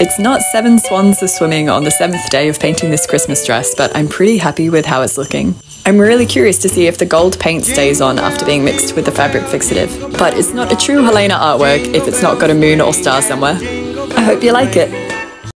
It's not 7 swans are swimming on the 7th day of painting this Christmas dress, but I'm pretty happy with how it's looking. I'm really curious to see if the gold paint stays on after being mixed with the fabric fixative, but it's not a true Helena artwork if it's not got a moon or star somewhere. I hope you like it.